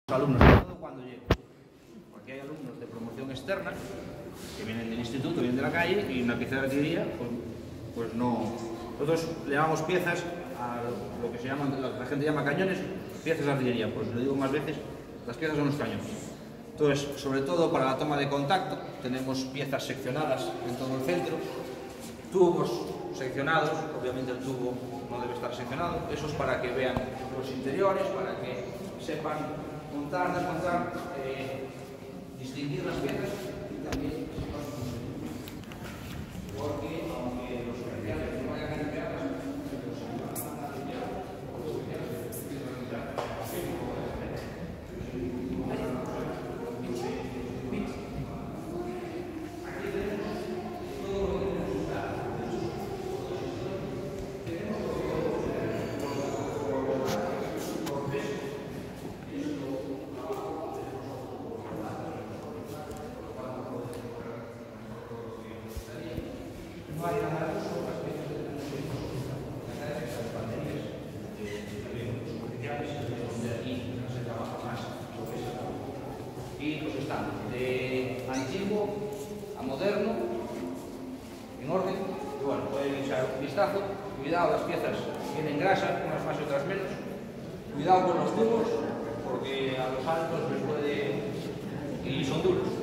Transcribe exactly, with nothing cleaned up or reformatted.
alumnos, sobre todo cuando llegan, porque hay alumnos de promoción externa que vienen del instituto, vienen de la calle y una pieza de artillería, pues, pues no. Nosotros le llamamos piezas a lo que se llaman, lo que la gente llama cañones, piezas de artillería. Pues lo digo más veces, las piezas son los cañones. Entonces, sobre todo para la toma de contacto, tenemos piezas seccionadas en todo el centro, tubos seccionados, obviamente el tubo no debe estar seccionado, eso es para que vean los interiores, para que sepan montar, desmontar, eh, distinguir las piezas y también los funcionarios. Porque aunque los oficiales no vayan a limpiarlas, pero si van a limpiar, los oficiales tienen que limpiar. Aquí tenemos todo lo que tenemos que usar. Tenemos por peso. No hay nada de eso, las piezas de las baterías, también los oficiales, donde aquí se trabaja más sobre esa tabla. Y pues están de antiguo a moderno, en orden, y bueno, pueden echar un vistazo. Cuidado, las piezas tienen grasa, unas más y otras menos. Cuidado con los tubos, porque a los altos les puede... y son duros.